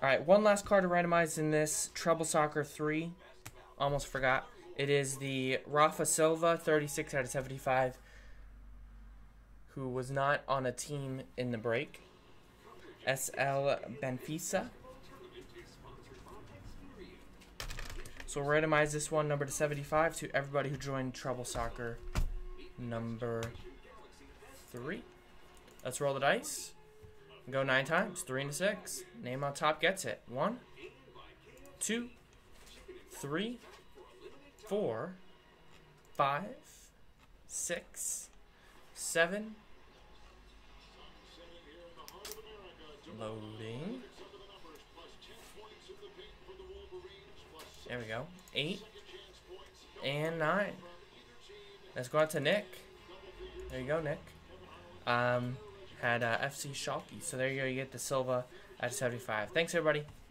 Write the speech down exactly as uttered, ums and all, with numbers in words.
All right, one last card to randomize in this Treble Soccer three. Almost forgot. It is the Rafa Silva, thirty-six out of seventy-five, who was not on a team in the break. S L Benfica. So we'll randomize this one, number to seventy-five, to everybody who joined Treble Soccer number three. Let's roll the dice. Go nine times, three into six. Name on top gets it. One, two, three, four, five, six, seven. Loading. There we go. Eight and nine. Let's go out to Nick. There you go, Nick. Um, had uh, F C Schalke. So there you go. You get the Silva at seventy-five. Thanks, everybody.